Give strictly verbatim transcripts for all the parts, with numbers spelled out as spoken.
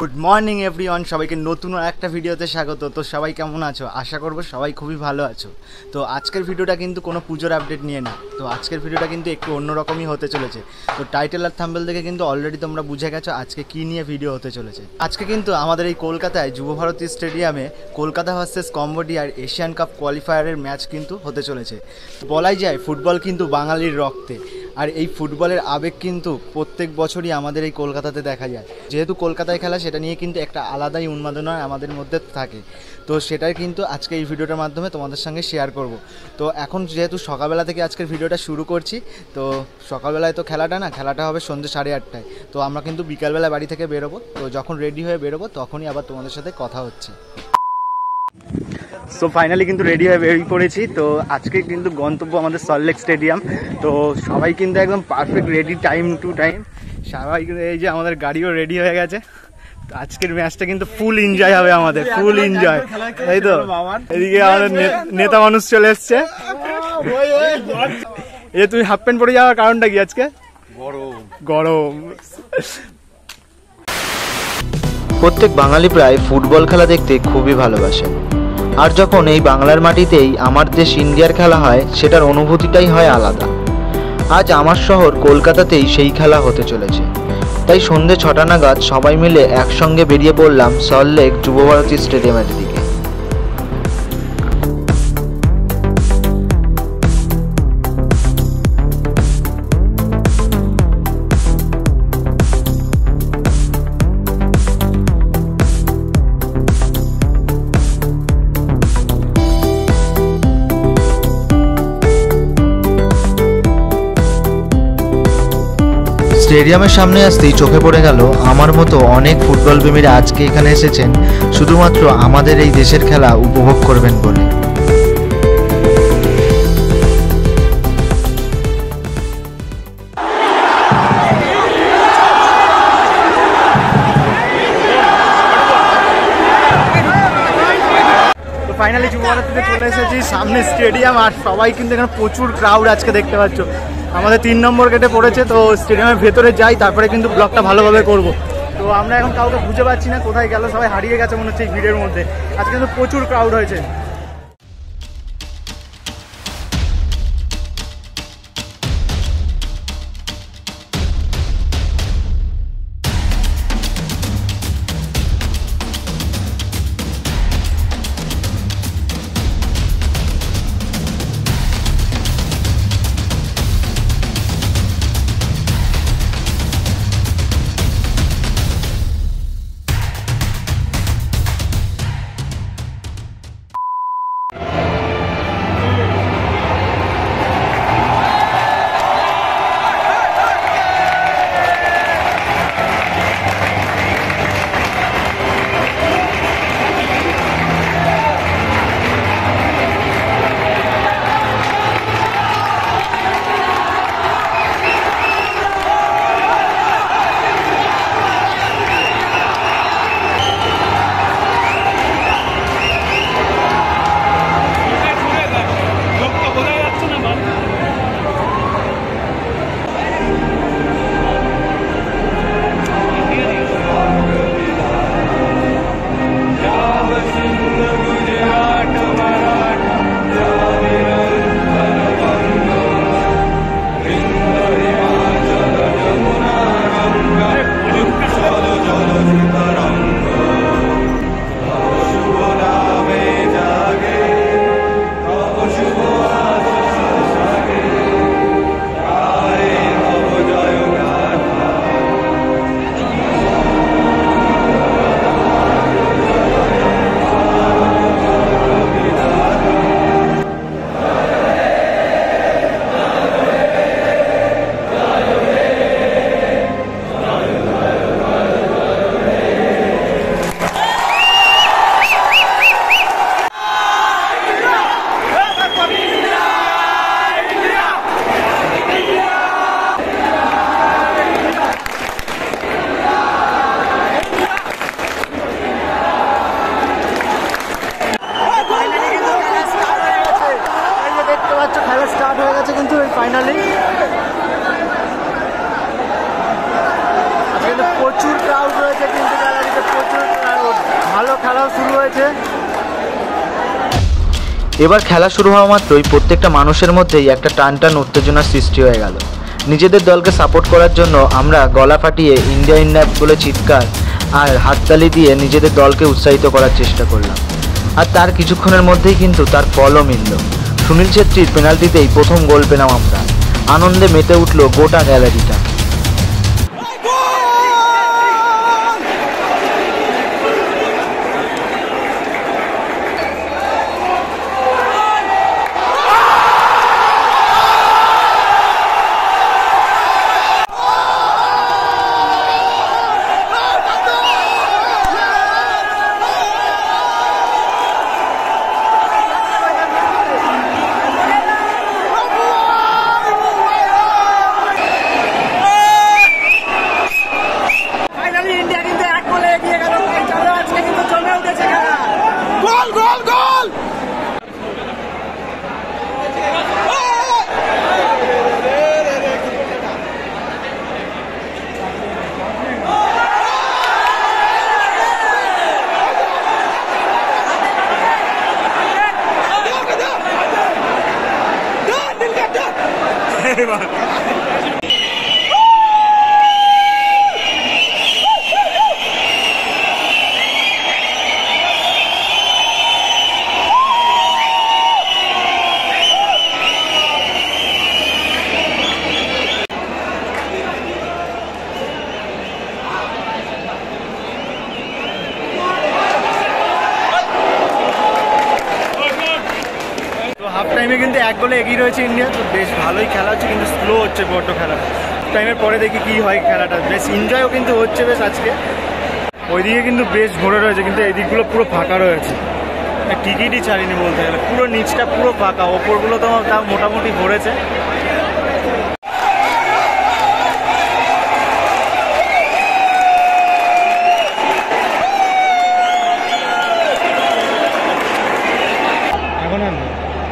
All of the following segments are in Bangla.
গুড মর্নিং এভরিওয়ান, সবাইকে নতুন একটা ভিডিওতে স্বাগত। তো সবাই কেমন আছো? আশা করবো সবাই খুবই ভালো আছো। তো আজকের ভিডিওটা কিন্তু কোনো পুজোর আপডেট নিয়ে না, তো আজকের ভিডিওটা কিন্তু একটু অন্যরকমই হতে চলেছে। তো টাইটেল আর থাম্বনেল দেখে কিন্তু অলরেডি তোমরা বুঝে গেছো আজকে কী নিয়ে ভিডিও হতে চলেছে। আজকে কিন্তু আমাদের এই কলকাতায় যুব ভারতী স্টেডিয়ামে কলকাতা ভার্সেস কম্বোডিয়ার এশিয়ান কাপ কোয়ালিফায়ারের ম্যাচ কিন্তু হতে চলেছে। বলাই যায় ফুটবল কিন্তু বাঙালির রক্তে, আর এই ফুটবলের আবেগ কিন্তু প্রত্যেক বছরই আমাদের এই কলকাতাতে দেখা যায়। যেহেতু কলকাতায় খেলা, সেটা নিয়ে কিন্তু একটা আলাদাই উন্মাদনা আমাদের মধ্যে থাকে। তো সেটাই কিন্তু আজকে এই ভিডিওটার মাধ্যমে তোমাদের সঙ্গে শেয়ার করব। তো এখন যেহেতু সকালবেলা থেকে আজকের ভিডিওটা শুরু করছি, তো সকালবেলায় তো খেলাটা না, খেলাটা হবে সন্ধ্যে সাড়ে আটটায়। তো আমরা কিন্তু বিকালবেলা বাড়ি থেকে বেরোবো। তো যখন রেডি হয়ে বেরোবো তখনই আবার তোমাদের সাথে কথা হচ্ছে। সো ফাইনালি কিন্তু রেডি হয়ে বেরিয়ে পড়েছি। তো আজকে কিন্তু গন্তব্য আমাদের সল্টলেক স্টেডিয়াম। তো সবাই কিন্তু একদম perfect ready, time to time. সবাই কিন্তু এই যে আমাদের গাড়িও রেডি হয়ে গেছে। তো আজকের ম্যাচটা কিন্তু ফুল এনজয় হবে আমাদের, ফুল এনজয়, তাই তো? এদিকে আমাদের নেতা মানুষ চলে এসছে। এই তুমি হাফ প্যান্ট পরে যাওয়ার কারণটা কি? আজকে গরম গরম প্রত্যেক বাঙালি প্রায় ফুটবল খেলা দেখতে খুবই ভালোবাসেন, আর যখন এই বাংলার মাটিতেই আমার দেশ ইন্ডিয়ার খেলা হয়, সেটার অনুভূতিটাই হয় আলাদা। আজ আমার শহর কলকাতাতেই সেই খেলা হতে চলেছে। তাই সন্ধ্যে ছটা নাগাদ সবাই মিলে একসঙ্গে বেরিয়ে পড়লাম সল্টলেক যুব ভারতী স্টেডিয়ামের দিকে। স্টেডিয়ামের সামনে আসতেই চোখে পড়ে গেল আমার মতো অনেক ফুটবল প্রেমীরা আজকে এখানে এসেছেন শুধুমাত্র আমাদের এই দেশের খেলা উপভোগ করবেন বলে। ফাইনালি যুব ভারতীতে চলে এসেছি, সামনে স্টেডিয়াম, আর সবাই কিন্তু এখানে প্রচুর ক্রাউড আজকে দেখতে পাচ্ছ। আমাদের তিন নম্বর গেটে পড়েছে, তো স্টেডিয়ামের ভেতরে যাই, তারপরে কিন্তু ব্লগটা ভালোভাবে করব। তো আমরা এখন কাউকে খুঁজে পাচ্ছি না, কোথায় গেল, সবাই হারিয়ে গেছে মনে হচ্ছে এই ভিড়ের মধ্যে। আজকে কিন্তু প্রচুর ক্রাউড হয়েছে। ফাইনালি প্রচুর ক্রাউড রয়েছে কিন্তু গ্যালারিতে। ভালো খেলাও শুরু হয়েছে। এবার খেলা শুরু হওয়া মাত্রই প্রত্যেকটা মানুষের মধ্যেই একটা টান টান উত্তেজনার সৃষ্টি হয়ে গেল। নিজেদের দলকে সাপোর্ট করার জন্য আমরা গলা ফাটিয়ে ইন্ডিয়া ইন্ডিয়া বলে চিৎকার আর হাততালি দিয়ে নিজেদের দলকে উৎসাহিত করার চেষ্টা করলাম। আর তার কিছুক্ষণের মধ্যেই কিন্তু তার ফলও মিলল। সুনীল ছেত্রীর পেনাল্টিতেই প্রথম গোল পেলাম আমরা। আনন্দে মেতে উঠল গোটা গ্যালারিটা। হাফ টাইমে কিন্তু এক গোলে এগিয়ে রয়েছে ইন্ডিয়া। তো বেশ ভালোই খেলা হচ্ছে, কিন্তু স্লো হচ্ছে বড্ড খেলাটা। টাইমের পরে দেখি কি হয় খেলাটা। বেশ এনজয়ও কিন্তু হচ্ছে বেশ আজকে। ওইদিকে কিন্তু বেশ ভরে রয়েছে, কিন্তু এই দিকগুলো পুরো ফাঁকা রয়েছে। টিকিটই ছাড়িনি বলতে গেলে, পুরো নিচটা পুরো ফাঁকা, ওপরগুলো তো তাও মোটামুটি ভরেছে। এখন আর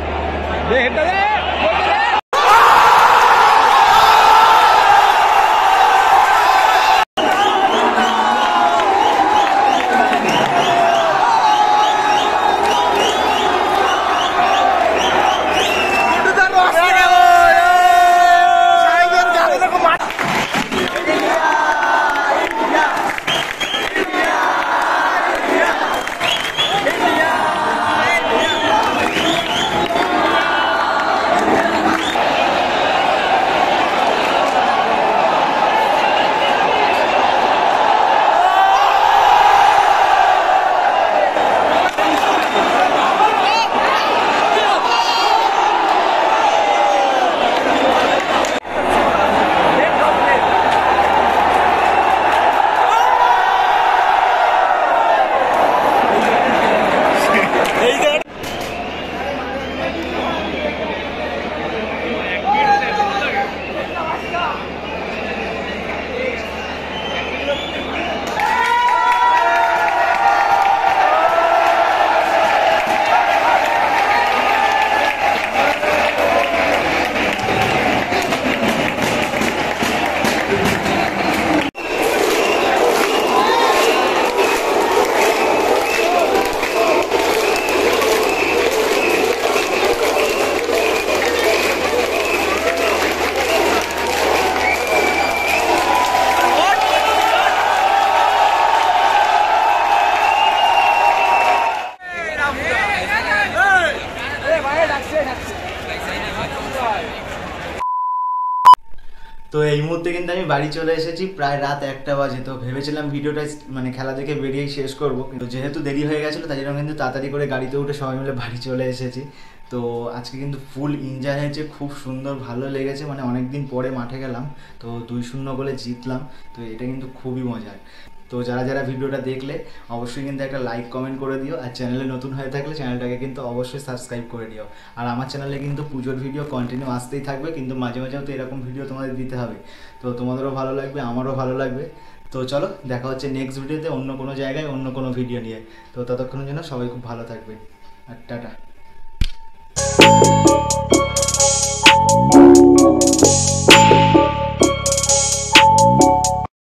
তো এই মুহূর্তে কিন্তু আমি বাড়ি চলে এসেছি, প্রায় রাত একটা বাজে। তো ভেবেছিলাম ভিডিওটা মানে খেলা দেখে বেরিয়েই শেষ করব, কিন্তু যেহেতু দেরি হয়ে গেছিলো তাই জন্য কিন্তু তাড়াতাড়ি করে গাড়িতে উঠে সবাই মিলে বাড়ি চলে এসেছি। তো আজকে কিন্তু ফুল এনজয় হয়েছে, খুব সুন্দর ভালো লেগেছে। মানে অনেক দিন পরে মাঠে গেলাম, তো দুই শূন্য গোলে জিতলাম। তো এটা কিন্তু খুবই মজার। তো যারা যারা ভিডিওটা দেখলে অবশ্যই কিন্তু একটা লাইক কমেন্ট করে দিও, আর চ্যানেলে নতুন হয়ে থাকলে চ্যানেলটাকে কিন্তু অবশ্যই সাবস্ক্রাইব করে দিও। আর আমার চ্যানেলে কিন্তু পুজোর ভিডিও কন্টিনিউ আসতেই থাকবে, কিন্তু মাঝে মাঝেও তো এরকম ভিডিও তোমাদের দিতে হবে। তো তোমাদেরও ভালো লাগবে, আমারও ভালো লাগবে। তো চলো দেখা হচ্ছে নেক্সট ভিডিওতে অন্য কোনো জায়গায় অন্য কোনো ভিডিও নিয়ে। তো ততক্ষণের জন্য সবাই খুব ভালো থাকবে, আর টাটা।